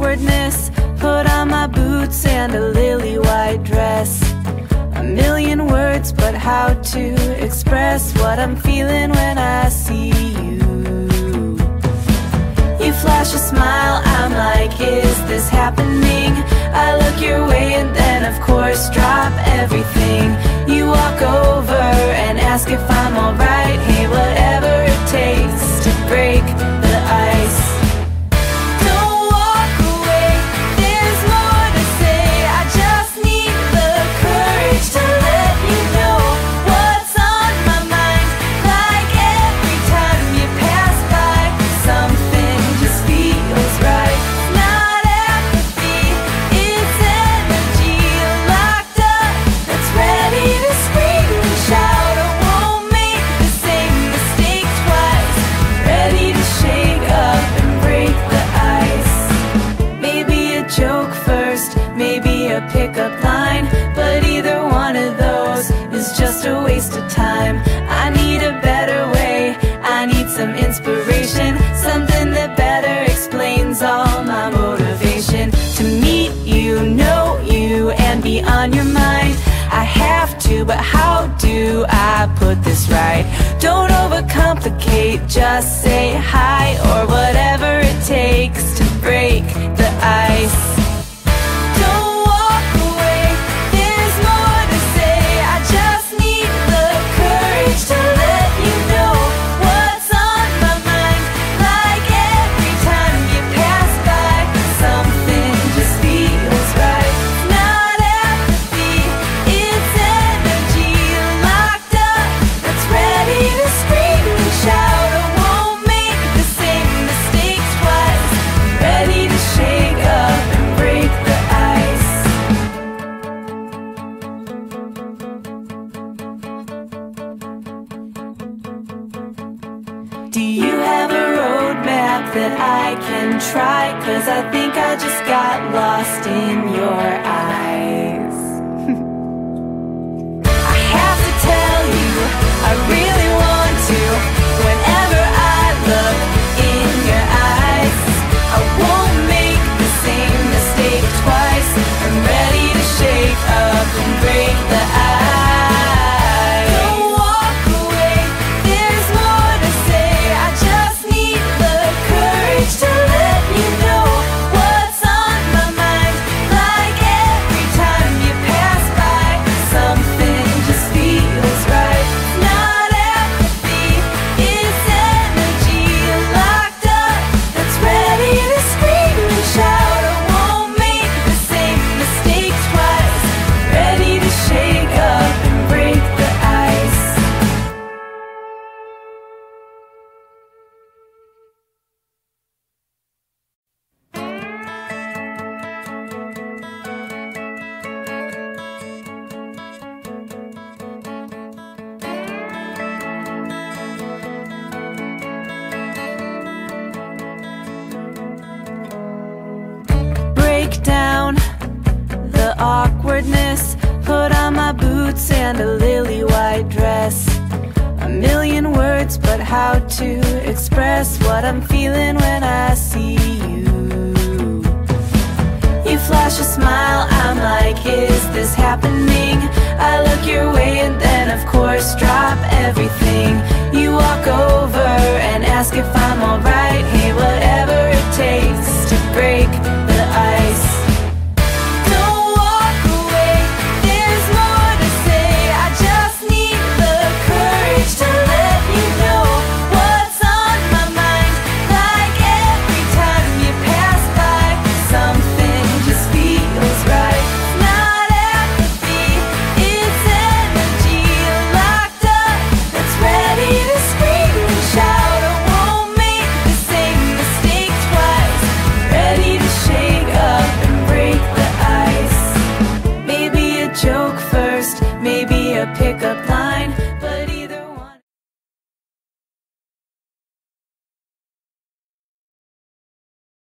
awkwardness, put on my boots and a lily white dress. A million words, but how to express what I'm feeling when I see you. You flash a smile, I'm like, is this happening? I look your way and then of course drop everything. You walk over and ask if I'm alright. Hey, whatever it takes to break the ice. Don't walk away, there's more to say. I just need the courage to let you know what's on my mind. Like every time you pass by, something just feels right. Not apathy, it's energy locked up that's ready to scream and shout. I won't make the same mistake twice. Ready to shake up and break the ice. Maybe a joke first, maybe a pickup line, but either one of those is just a waste of time. I need a better way, I need some inspiration, something that better explains all my motivation. To meet you, know you, and be on your mind. I have to, but how do I put this right? Don't overcomplicate, just say hi or whatever it takes to break the ice. Don't walk away, there's more to say. I just need the courage to let you know what's on my mind. Like every time you pass by, something just feels right. Not apathy, it's energy locked up that's ready to scream and shout. I won't make the same mistake twice. Ready to shake up and break the ice. Do you have a roadmap that I can try? 'Cause I think I just got lost in your eyes. I have to tell you, I really want to. Whenever I look in your eyes, I won't make the same mistake twice. I'm ready to shake up and break the ice. Don't walk away, there's more to say. I just need the courage to let you know what's on my mind. Like every time you pass by, something just feels right. Not apathy, it's energy locked up that's ready to scream and shout. I won't make the same mistake twice. Ready to shake up and break the ice. Break down the awkwardness, put on my boots and a lily white dress. A million words, but how to express what I'm feeling when I see you. You flash a smile, I'm like, is this happening? I look your way and then of course drop everything. You walk over